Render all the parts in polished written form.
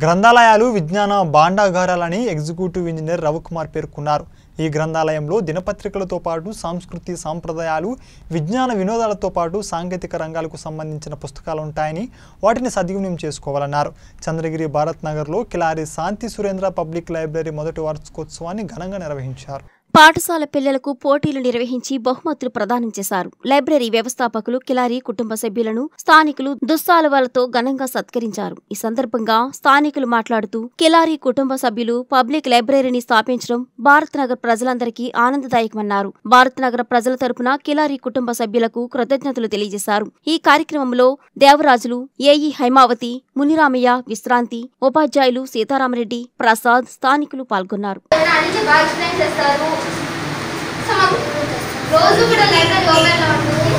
గ్రంథాలయాలు విజ్ఞాన భాండాగారాలని executive engineer Ravikumar పేర్కొన్నారు. ఈ గ్రంథాలయంలో దినపత్రికలతో పాటు సంస్కృతి సంప్రదాయాలు, విజ్ఞాన వినోదాలతో పాటు సాంకేతిక రంగాలకు సంబంధించిన పుస్తకాలు ఉంటాయని, వాటిని సద్వినియోగం చేసుకోవాలన్నారు. చంద్రగిరి భారత్ నగర్లో కిలారి శాంతి సురేంద్ర పబ్లిక్ లైబ్రరీ మొదటి వార్షికోత్సవాన్ని ఘనంగా నిర్వహించారు. పాఠశాల పిల్లలకు పోటీలు నిర్వహించి బహుమతులు ప్రదానం చేశారు. లైబ్రరీ వ్యవస్థాపకులు కిలారి కుటుంబ సభ్యులను స్థానికులు దుస్సాలువాలతో ఘనంగా సత్కరించారు. ఈ సందర్భంగా స్థానికులు మాట్లాడుతూ కిలారి కుటుంబ సభ్యులు పబ్లిక్ లైబ్రరీని స్థాపించడం భారత్ నగర్ ప్రజలందరికీ ఆనందదాయకమన్నారు. భారత్ నగర ప్రజల తరపున కిలారి కుటుంబ సభ్యులకు కృతజ్ఞతలు తెలియజేశారు. ఈ కార్యక్రమంలో దేవరాజులు, ఏఈ హైమావతి, మునిరామయ్య, విశ్రాంతి, ఉపాధ్యాయులు సీతారామరెడ్డి, ప్రసాద్, స్థానికులు పాల్గొన్నారు. రోజు కూడా లైబ్రరీ ఓపెన్ లో ఉంటుంది.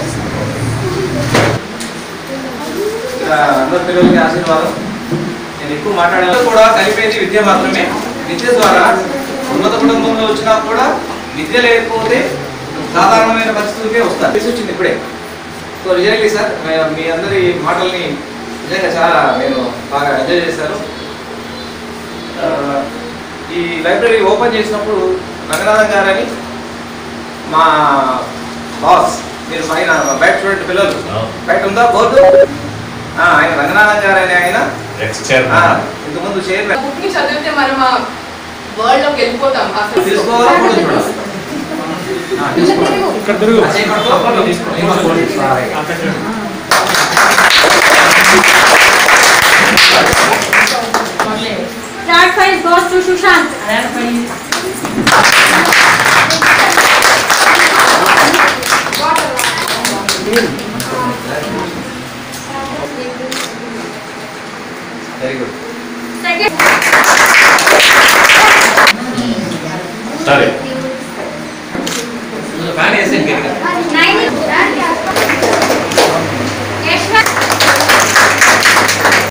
అందరి పిల్లలకి ఆశీర్వాదం. నేను ఎక్కువ మాట్లాడాలి కూడా కలిపేది విద్య మాత్రమే. విద్య ద్వారా ఉన్నత కుటుంబంలో వచ్చినా కూడా విద్య లేకపోతే సాధారణమైన పరిస్థితులకే వస్తారు. వచ్చింది ఇప్పుడే. సో రియల్లీ సార్, మీ అందరి మాటల్ని నిజంగా చాలా నేను బాగా ఎంజాయ్ చేశాను. ఈ లైబ్రరీ ఓపెన్ చేసినప్పుడు రంగనాథన్ గారని మా బాస్, మీరు పైన బయట చూడండి పిల్లలు, బయట ఉందా బోర్డు, ఆయన రంగనాథన్ గారని ఆయన ఇంతకుముందు చదివితే మనం వరల్డ్ లోకి వెళ్ళిపోతాం. Third prize goes to Sushant. Very good. Second. Sorry. Fan is in. 9.